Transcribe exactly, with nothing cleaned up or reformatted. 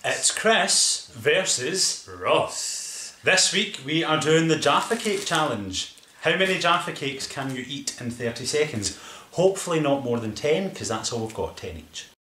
It's Chris versus Ross. This week we are doing the Jaffa Cake challenge. How many Jaffa Cakes can you eat in thirty seconds? Hopefully not more than ten, because that's all we've got, ten each.